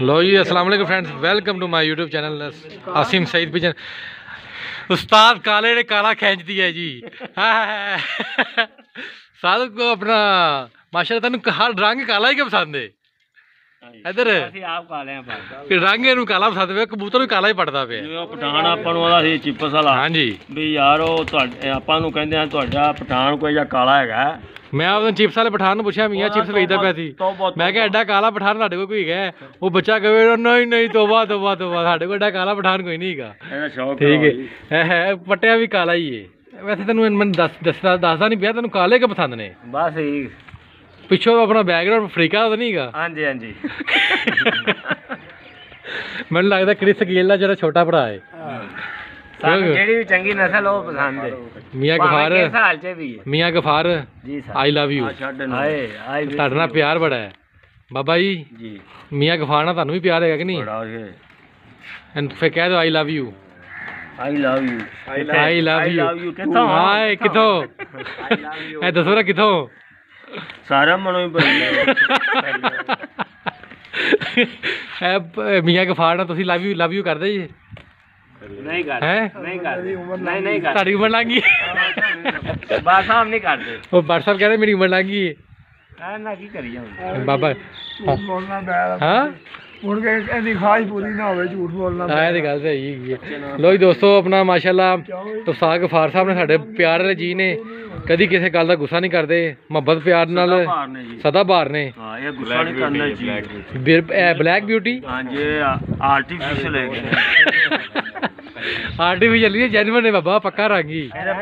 लो जी अस्सलाम वालेकुम friends, welcome to my YouTube channel Asim Saeed pigeon. उस्ताद काले ने काला खींच दिया जी। साद को अपना माशाल्लाह तेन हर रंग काला ही क्यों पसंद है? इधर रंग इनू काला पसंद है, कबूतर भी काला ही पड़ता पे पठान आपन वाला सी चिपस वाला। हाँ जी भी यार ਆਪਾਂ ਨੂੰ ਕਹਿੰਦੇ ਆ ਤੁਹਾਡਾ ਪਠਾਨ ਕੋਈ ਜਾਂ ਕਾਲਾ ਹੈਗਾ। मैं आपने चिप्स वाले पठान पूछा मियाँ चिप्स बेचता पिया सी, मैं क्या एडा काला पठान साढ़े कोई है? वो बच्चा कहे नहीं नहीं तोबा तोबा तोबा साढ़े को एडा काला पठान कोई नहीं है। ठीक है पट्टिया भी काला ही है। वैसे तेन मैं दसदा नहीं पिया तेन काले के पसंद ने? बस पिछो अपना बैकग्राउंड अफ्रीका तो नहीं गा? हाँ जी हाँ जी। मैंने लगता क्रिस गेल का जो छोटा भरा है भी चंगी नस्ल वो पसंद है। मियाँ गफार, मियाँ गफार आई लव यू। ਤੁਹਾਡੇ ਨਾਲ प्यार बड़ा है बाबा जी। मियाँ गफार ना ਤੁਹਾਨੂੰ भी प्यार है कि नहीं? फिर कह दो I love you. I love you, I love you. किथों हाय किथों ए दसो ना किथों? सारा मनो ही मियाँ गफार ना तुसी लव यू करदे जी? नहीं करते, नहीं करते, नहीं करते। साडी उम्र लंघ गई बात साहब नहीं करते। वो बार साहब कह रहे मेरी उम्र लंघ गई है ना की करिए बाबा। हाँ ਹੁਣ ਕਿ ਇਹਦੀ ਖਾਹਿਸ਼ ਪੂਰੀ ਨਾ ਹੋਵੇ ਝੂਠ ਬੋਲਣਾ। ਇਹ ਤੇ ਗੱਲ ਸਹੀ ਹੈ। ਲੋ ਜੀ ਦੋਸਤੋ ਆਪਣਾ ਮਾਸ਼ਾਅੱਲਾ ਤਫਸਾਕ ਗਫਾਰ ਸਾਹਿਬ ਨੇ ਸਾਡੇ ਪਿਆਰ ਵਾਲੇ ਜੀ ਨੇ, ਕਦੀ ਕਿਸੇ ਗੱਲ ਦਾ ਗੁੱਸਾ ਨਹੀਂ ਕਰਦੇ, ਮੁਹੱਬਤ ਪਿਆਰ ਨਾਲ ਸਦਾ ਬਹਾਰ ਨੇ। ਹਾਂ ਇਹ ਗੁੱਸਾ ਨਹੀਂ ਕਰਨਾ ਜੀ। ਬਲੈਕ ਬਿਊਟੀ ਹਾਂ ਜੀ ਆਰਟੀਫੀਸ਼ੀਅਲ ਹੈ आर्टिफिशियल नहीं जेन्युइन ने बाबा पक्का रंगी।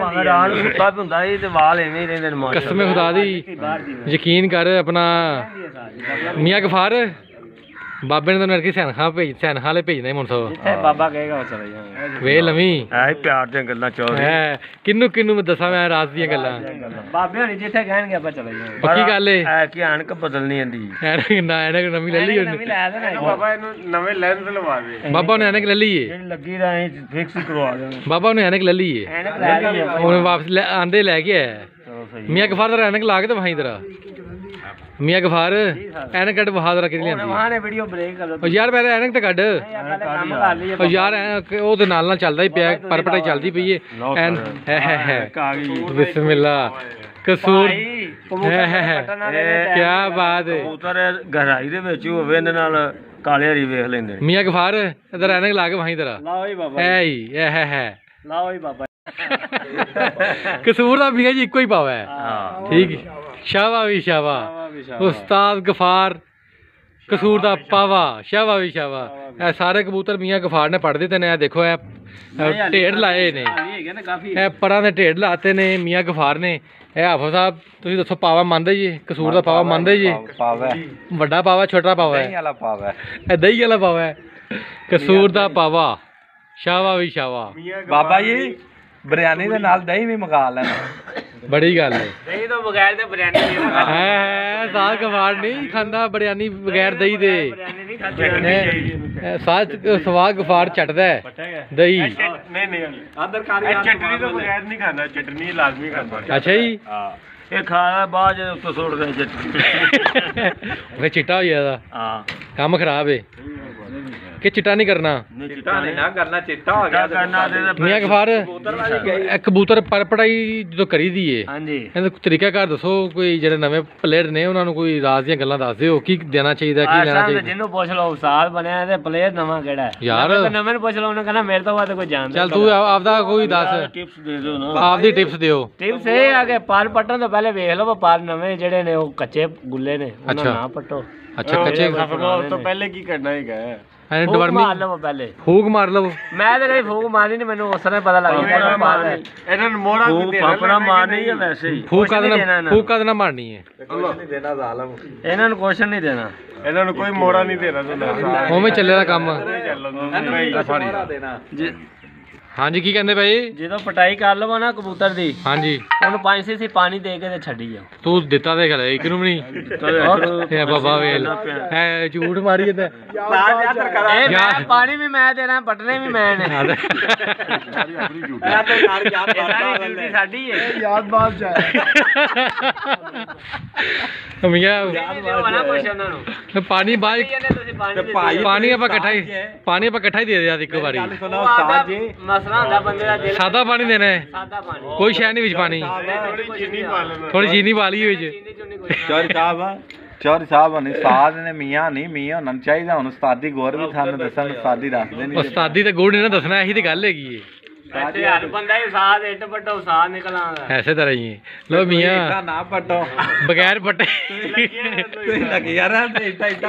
कसम खुदा दी यकीन कर अपना मियाँ गफार बाबे ने तो सैनखा वाले भेजना ही मुनसो बाबा कहेगा चले जाएंगे। वे लमी प्यार दी गल्लां है किन्नू किन्नू दसा मैं रात दी गल्लां बाबे होनी जिथे कहणगे ਆਪਾਂ चले जाएंगे। पक्की गल है कि ऐनक बदलनी आंदी ऐनक ना ऐनक नवी ले ली नवी लै देना बाबा इनु नवे लेंस लवा दे। बाबा ने ऐनक ले ली है जेडी लगी रही फिक्स करवा दे। बाबा ने ऐनक ले ली है, ऐनक ले ली है हुन वापस आंदे ले गया है। मियाँ गफार दा ऐनक ला के तो वहीं तेरा मियाँ गफार ऐनक कट बहा जरा किरी लेंदी वहां ने वीडियो ब्रेक कर दो यार पहले ऐनक ते कट ओ यार ओ ते नाल नाल चलदा ही पिया परपटाई चलदी पई है बिस्मिल्लाह कसूर क्या बात है। कबूतर गहराई दे विच होवे इहदे नाल काले हरी वेख लेंदे। मियाँ गफार इधर ऐनक ला के वहीं तेरा लाओ जी बाबा है लाओ जी बाबा। कसूर दा मियाँ जी इको ही पावा है। ठीक शाबा भी शाबा उस्ताद गफार कसूर दा पावा शाबा भी शाबा। ए सारे कबूतर मियाँ गफार ने पढ़ दिते ने। देखो ए ढेड़ लाए ने ए परां दे ढेड़ लाते ने मियाँ गफार ने। ए हाफिज साहब तुसीं दसो पावा मनदे जी? कसूर दा पावा मनदे जी? पावा वड्डा पावा छोटा पावा है? दही वाला पावा है दही वाला पावा है। कसूर दा पावा शाबा भी शाबा। बाबा जी बिरयानी दे नाल दही भी मंगा लेना। बड़ी गल है दही तो बगैर ते बिरयानी है साग गफार नहीं खांदा बिरयानी बगैर दही दे। साग स्वाद गफार चटदा है दही नहीं चटनी तो बगैर नहीं खाना, चटनी लाजमी खाना। अच्छा जी ये खाना बाद उत्ते सुट दे चटनी फिर चिट्टा हो जाएगा। हां काम खराब है कि चिट्टा नहीं करना? चिट्टा नहीं ना करना, चिट्टा हो गया करना दे। मियाँ गफार कबूतर पर पढ़ाई जो करी दी है हां जी ਇਹਦਾ ਤਰੀਕਾ ਘਰ ਦੱਸੋ ਕੋਈ ਜਿਹੜੇ ਨਵੇਂ ਪਲੇਅਰ ਨੇ ਉਹਨਾਂ ਨੂੰ ਕੋਈ ਰਾਜ਼ ਦੀਆਂ ਗੱਲਾਂ ਦੱਸ ਦਿਓ ਕੀ ਦੇਣਾ ਚਾਹੀਦਾ ਕੀ ਲੈਣਾ ਚਾਹੀਦਾ। ਜਿਹਨੂੰ ਪੁੱਛ ਲਓ ਉਸਤਾਦ ਬਣਿਆ ਤੇ ਪਲੇਅਰ ਨਵਾਂ ਕਿਹੜਾ ਹੈ ਯਾਰ? ਨਵੇਂ ਨੂੰ ਪੁੱਛ ਲਓ ਉਹਨੇ ਕਹਿੰਦਾ ਮੇਰੇ ਤੋਂ ਬਾਅਦ ਕੋਈ ਜਾਣਦਾ। ਚੱਲ ਤੂੰ ਆਪਦਾ ਕੋਈ ਦੱਸ ਟਿਪਸ ਦੇ ਦਿਓ ਨਾ। ਆਪਦੀ ਟਿਪਸ ਦਿਓ। ਟਿਪਸ ਇਹ ਆ ਕਿ ਪਾਲ ਪੱਟਣ ਤੋਂ ਪਹਿਲੇ ਵੇਖ ਲਓ ਪਾਲ ਨਵੇਂ ਜਿਹੜੇ ਨੇ ਉਹ ਕੱਚੇ ਗੁੱਲੇ ਨੇ ਉਹਨਾਂ ਨਾ ਪੱਟੋ। ਅੱਛਾ ਕੱਚੇ ਉਸ ਤੋਂ ਪਹਿਲੇ ਕੀ ਕਰਨਾ ਹੈਗਾ? ਡਵਰਮੀ ਮਾਰ ਲਵੋ ਪਹਿਲੇ ਫੂਕ ਮਾਰ ਲਵੋ। ਮੈਂ ਤੇ ਕਦੇ ਫੂਕ ਮਾਰਨੀ ਨਹੀਂ, ਮੈਨੂੰ ਉਸ ਤਰ੍ਹਾਂ ਪਤਾ ਲੱਗ ਜਾਂਦਾ ਇਹਨਾਂ ਨੂੰ ਮੋੜਾ ਵੀ ਦੇਣਾ ਆਪਣਾ ਮਾਰਨੀ ਹੈ ਵੈਸੇ ਹੀ। ਫੂਕ ਕਦ ਨਾ ਮਾਰਨੀ ਹੈ? ਨਹੀਂ ਦੇਣਾ ਜ਼ਾਲਮ ਇਹਨਾਂ ਨੂੰ ਕੁਛ ਨਹੀਂ ਦੇਣਾ, ਇਹਨਾਂ ਨੂੰ ਕੋਈ ਮੋੜਾ ਨਹੀਂ ਦੇਣਾ। ਉਵੇਂ ਚੱਲੇਗਾ ਕੰਮ। हाँ जी की कहते भाई जो पटाई कर लवो ना कबूतर दी हाँ जी उन्हें 5 cc पानी दे के छड़ी जाओ। तू दिता दे खले एक नु नहीं बाबा वेल है झूठ मारी ते पानी भी मैं देना पटने भी मैं ने याद बात ਮੀਆਂ ਬਣਾ ਪੁੱਛ ਉਹਨਾਂ ਨੂੰ ਪਾਣੀ ਬਾਅਦ ਪਾਣੀ ਆਪਾਂ ਇਕੱਠਾ ਹੀ ਦੇ ਦਿਆ ਇੱਕੋ ਵਾਰੀ ਮਸਲਾ ਹੁੰਦਾ ਬੰਦੇ ਦਾ ਦਿਲ ਸਾਦਾ ਪਾਣੀ ਦੇਣਾ ਹੈ ਸਾਦਾ ਪਾਣੀ ਕੋਈ ਸ਼ੈ ਨਹੀਂ ਵਿੱਚ ਪਾਣੀ ਥੋੜੀ ਚੀਨੀ ਪਾ ਲਈ ਵਿੱਚ ਚੌਧਰੀ ਸਾਹਿਬ ਨੇ ਉਸਤਾਦ ਨੇ ਮੀਆਂ ਉਹਨਾਂ ਨੂੰ ਚਾਹੀਦਾ ਹੁਣ ਉਸਤਾਦੀ ਗੌਰ ਵੀ ਤੁਹਾਨੂੰ ਦੱਸਣ ਉਸਤਾਦੀ ਦੱਸਦੇ ਨਹੀਂ ਉਸਤਾਦੀ ਤਾਂ ਗੋੜ ਨੇ ਨਾ ਦੱਸਣਾ ਇਹੀ ਤੇ ਗੱਲ ਹੈਗੀ ਏ ਹਰ ਬੰਦਾ ਹੀ ਸਾਦ ਇੱਟ ਪੱਟੋ ਸਾਦ ਨਿਕਲ ਆਉਂਦਾ ਐਸੇ ਤਰ੍ਹਾਂ ਹੀ ਲੋ ਮੀਆਂ ਨਾ ਪਟੋ ਬਗੈਰ ਪੱਟੇ ਤੁਸੀਂ ਲੱਗੇ ਯਾਰ ਇੱਟਾ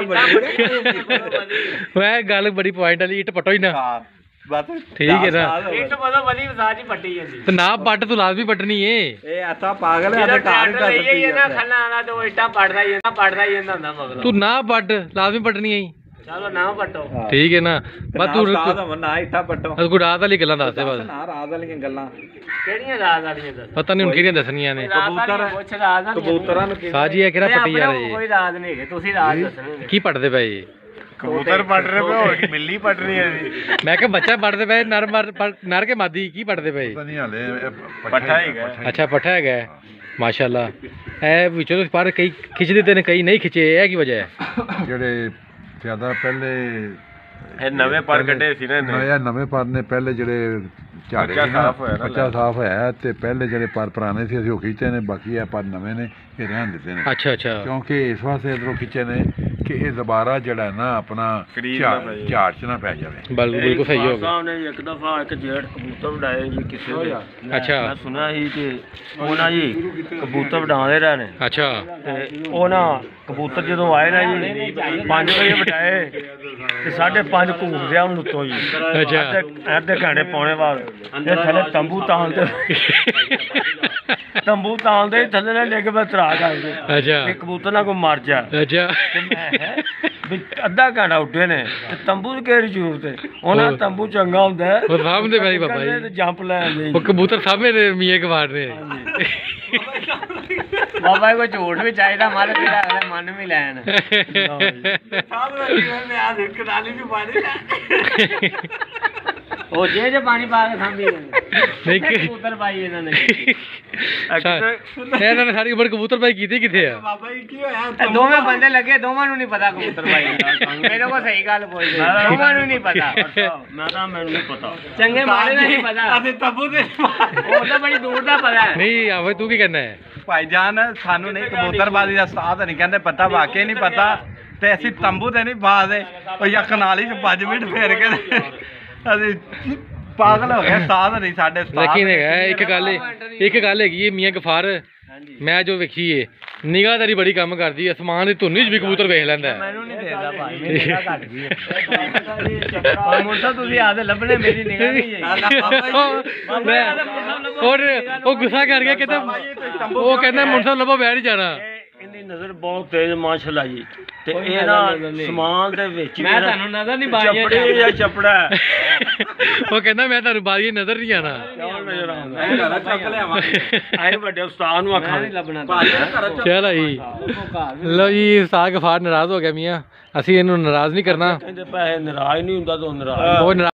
ਵੈ ਗੱਲ ਬੜੀ ਪੁਆਇੰਟ ਵਾਲੀ ਇੱਟ ਪੱਟੋ ਹੀ ਨਾ ਬਸ ਠੀਕ ਹੈ ਨਾ ਇੱਟ ਬਦੋ ਬਦੀ ਵਿਸਾਜ ਹੀ ਪੱਟੀ ਜਾਂਦੀ ਤੇ ਨਾ ਪੱਟ ਤੂੰ ਲਾਜ਼ਮੀ ਪੱਟਣੀ ਏ ਇਹ ਐਸਾ ਪਾਗਲ ਹੈ ਜਿਹੜਾ ਘਰ ਟਰੈਕਟਰ ਲਈਏ ਇਹਨਾਂ ਖੱਲਾ ਆਣਾ ਤੇ ਉਹ ਇੱਟਾਂ ਪੜਦਾ ਹੀ ਜਾਂਦਾ ਹੁੰਦਾ ਮਗਰ ਤੂੰ ਨਾ ਪੱਟ ਲਾਜ਼ਮੀ ਪੱਟਣੀ ਏ ਚਲੋ ਨਾ ਪੱਟੋ ਠੀਕ ਹੈ ਨਾ ਬਸ ਤੂੰ ਨਾ ਇੱਟਾ ਪਟੋ ਕੋਈ ਰਾਤ ਵਾਲੀ ਗੱਲਾਂ ਦੱਸ ਦੇ ਬਸ ਨਾ ਰਾਤ ਵਾਲੀਆਂ ਗੱਲਾਂ ਕਿਹੜੀਆਂ ਰਾਤ ਵਾਲੀਆਂ ਦੱਸ ਪਤਾ ਨਹੀਂ ਹੁਣ ਕਿਹੜੀਆਂ ਦੱਸਣੀਆਂ ਨੇ ਪੁੱਛ ਰਾਤ ਕਬੂਤਰਾਂ ਨੂੰ ਸਾਜੀ ਇਹ ਕਿਹੜਾ ਪੱਟੀ ਜਾ ਰਹੀ ਕੋਈ ਰਾਤ ਨਹੀਂ ਹੈਗੇ ਤੁਸੀਂ ਰਾਤ ਦੱਸਣੀ ਕੀ ਪੱਟਦੇ ਪਏ ਜੀ ਕਬੂਤਰ ਪੱਟ ਰਹੇ ਪਏ ਹੋਰ ਕੀ ਬਿੱਲੀ ਪੱਟ ਰਹੀ ਹੈ ਜੀ ਮੈਂ ਕਿਹਾ ਬੱਚਾ ਪੱਟਦੇ ਪਏ ਨਰ ਕੇ ਮਾਦੀ ਕੀ ਪੱਟਦੇ ਪਏ ਨਹੀਂ ਹਲੇ ਪੱਠਾ ਹੈਗਾ ਅੱਛਾ ਪੱਠਾ ਹੈਗਾ ਮਾਸ਼ਾਅੱਲਾ ਇਹ ਵਿੱਚੋਂ ਤੁਸੀਂ ਪਰ ਕਈ ਖਿੱਚਦੇ ਤੇ ਨੇ ਕਈ ਨਹੀਂ ਖਿੱਚੇ ਇਹ ਕੀ ਵਜ੍ਹਾ ਹੈ ਜਿਹੜੇ ਜ਼ਿਆਦਾ ਪਹਿਲੇ ਇਹ ਨਵੇਂ ਪਰ ਕੱਢੇ ਸੀ ਨਾ ਨਵੇਂ ਪਰ ਨੇ ਪਹਿਲੇ ਜਿਹੜੇ ਝਾੜੇ ਬੱਚਾ ਸਾਫ ਹੋਇਆ ਤੇ ਪਹਿਲੇ ਜਿਹੜੇ ਪਰ ਪੁਰਾਣੇ ਸੀ ਅਸੀਂ ਉਹ ਖਿੱਚੇ ਨੇ ਬਾਕੀ ਇਹ ਪਰ ਨਵੇਂ ਨੇ ਇਹ ਰਹਿਣ ਦਿੱਤੇ ਨੇ ਅੱਛਾ ਕਿਉਂਕਿ ਇਸ ਵਾਸਤੇ ਇਧਰੋਂ ਖਿੱਚੇ ਨੇ ਕਿ ਇਹ ਦੁਬਾਰਾ ਜਿਹੜਾ ਨਾ ਆਪਣਾ ਝਾੜ ਚ ਨਾ ਪੈ ਜਾਵੇ ਬਿਲਕੁਲ ਸਹੀ ਹੋ ਗਿਆ ਉਹਨੇ ਇੱਕ ਦਫਾ ਇੱਕ ਜੇੜ ਕਬੂਤਰ ਉਡਾਏ ਜੀ ਕਿਸੇ ਦੇ ਅੱਛਾ ਮੈਂ ਸੁਣਿਆ ਸੀ ਕਿ ਉਹਨਾਂ ਜੀ ਕਬੂਤਰ ਉਡਾਉਂਦੇ ਰਹੇ ਨੇ ਅੱਛਾ ਤੇ ਉਹ ਨਾ ਕਬੂਤਰ ਜਦੋਂ ਆਏ ਨਾ ਜੀ 5 ਵਜੇ ਵਟਾਏ ਤੇ 5:30 ਘੂਰਦੇ ਆ ਉਹਨੂੰ ਉੱਤੋਂ ਜੀ ਅੱਛਾ ਅੱਧੇ ਘੰਟੇ ਪੌਣੇ ਬਾਅਦ ਇਹ ਥੱਲੇ ਤੰਬੂ ਤਾਲਦੇ ਥੱਲੇ ਨਾਲ ਲੈ ਕੇ ਬਸ ਤਰਾ ਕਰਦੇ ਅੱਛਾ ਤੇ ਕਬੂਤਰ ਨਾ ਕੋਈ ਮਰ ਜਾ ਅੱਛਾ ਤੇ ਮੈਂ ਵੀ ਅੱਧਾ ਘੰਟਾ ਉੱਡੇ ਨੇ ਤੇ ਤੰਬੂ ਦੀ ਕਿਹੜੀ ਜ਼ਰੂਰਤ ਹੈ ਉਹਨਾਂ ਤੰਬੂ ਚੰਗਾ ਹੁੰਦਾ ਹੈ ਉਹ ਸਾਹਮਣੇ ਭਾਈ ਬਾਬਾ ਜੀ ਤੇ ਜੰਪ ਲੈ ਆਉਂਦੇ ਉਹ ਕਬੂਤਰ ਸਾਹਮਣੇ ਨੇ ਮੀਆਂ ਗਵਾੜ ਨੇ ਬਾਬਾ ਕੋਈ ਝੂਠ ਵੀ ਚਾਹੀਦਾ ਮਾਰੇ ਜਿਹੜਾ ਅਗਲੇ ਮਨ ਵੀ ਲੈਣ ਉਹ ਜੇ ਪਾਣੀ ਪਾ ਕੇ ਥੰਬੀ ਨਹੀਂ ਕਬੂਤਰ ਪਾਈ ਇਹਨਾਂ ਨੇ ਇਹਨਾਂ ਨੇ ਸਾਰੀ ਉਮਰ ਕਬੂਤਰ ਪਾਈ ਕੀਤੀ ਕਿੱਥੇ ਆ ਬਾਬਾ ਜੀ ਕੀ ਹੋਇਆ ਦੋਵੇਂ ਬੰਦੇ ਲੱਗੇ ਦੋਵਾਂ ਨੂੰ ਨਹੀਂ ਪਤਾ ਕਬੂਤਰ ਪਾਈ ਮੇਰੇ ਕੋਲ ਸਹੀ ਗੱਲ ਪੁੱਛਦੇ ਦੋਵਾਂ ਨੂੰ ਨਹੀਂ ਪਤਾ ਮੈਂ ਤਾਂ ਮੈਨੂੰ ਨਹੀਂ ਪਤਾ ਚੰਗੇ ਮਾੜੇ ਨਹੀਂ ਪਤਾ ਅਸੀਂ ਤਬੂ ਦੇ ਉਹ ਤਾਂ ਬੜੀ ਦੂਰ ਦਾ ਪਤਾ ਹੈ ਨਹੀਂ ਆਵੇ ਤੂੰ ਕੀ ਕਹਿੰਦਾ ਹੈ ਭਾਈਜਾਨ ਸਾਨੂੰ ਨਹੀਂ ਕਬੂਤਰਬਾਜ਼ੀ ਦਾ ਉਸਤਾਦ ਨਹੀਂ ਕਹਿੰਦੇ ਪਤਾ ਵਾਕਈ ਨਹੀਂ ਪਤਾ ਤੇ ਅਸੀਂ ਤੰਬੂ ਤੇ ਨਹੀਂ ਬਾਦੇ ਉਹ ਯਾ ਕਨਾਲੀ ਚ 5 ਮਿੰਟ ਫੇਰ ਕੇ ਅਸੀਂ ਪਾਗਲ ਹੋ ਗਏ ਉਸਤਾਦ ਨਹੀਂ ਸਾਡੇ ਉਸਤਾਦ ਲੇਕਿਨ ਹੈਗਾ ਇੱਕ ਗੱਲ ਹੈਗੀ ਹੈ ਮੀਆਂ ਗਫਾਰ ਮੈਂ ਜੋ ਵੇਖੀ ਏ ਨਿਗਾਹਦਾਰੀ ਬੜੀ ਕੰਮ ਕਰਦੀ ਹੈ ਅਸਮਾਨ ਦੀ ਧੁੰਨੀ 'ਚ ਵੀ ਕਬੂਤਰ ਵੇਖ ਲੈਂਦਾ ਮੈਨੂੰ ਨਹੀਂ ਦੇਖਦਾ ਭਾਈ ਮੇਰੀ ਨਿਗਾਹ ਘੱਟ ਗਈ ਹੈ ਮੁੰਡਾ ਤੁਸੀਂ ਆਦੇ ਲੱਭਣੇ ਮੇਰੀ ਨਿਗਾਹ ਨਹੀਂ ਔਰ ਉਹ ਗੁੱਸਾ ਕਰ ਗਿਆ ਕਹਿੰਦਾ ਉਹ ਕਹਿੰਦਾ ਮੁੰਡਾ ਲੱਭੋ ਬੈਠ ਜਾਣਾ ਇਹਦੀ ਨਜ਼ਰ ਬਹੁਤ ਤੇਜ਼ ਮਾਸ਼ਾਅੱਲਾ ਜੀ ਤੇ ਇਹ ਨਾ ਸਮਾਨ ਦੇ ਵਿੱਚ ਮੈਂ ਤੁਹਾਨੂੰ ਨਜ਼ਰ ਨਹੀਂ ਬਾਜੀ ਚਪੜੇ ਜਾਂ ਚਪੜਾ ਉਹ ਕਹਿੰਦਾ ਮੈਂ ਤੁਹਾਨੂੰ ਬਾਜੀ ਨਜ਼ਰ ਨਹੀਂ ਆਣਾ ਘਰ ਚੱਕ ਲਿਆਵਾਂ ਆਏ ਵੱਡੇ ਉਸਤਾਦ ਨੂੰ ਅੱਖਾਂ ਨਹੀਂ ਲੱਭਣਾ ਚਲੋ ਜੀ ਲਓ ਜੀ ਉਸਤਾਦ ਗਫਾਰ ਨਾਰਾਜ਼ ਹੋ ਗਿਆ ਮੀਆਂ ਅਸੀਂ ਇਹਨੂੰ ਨਾਰਾਜ਼ ਨਹੀਂ ਕਰਨਾ ਕਹਿੰਦੇ ਪੈਸੇ ਨਾਰਾਜ਼ ਨਹੀਂ ਹੁੰਦਾ ਤਾਂ ਨਾਰਾਜ਼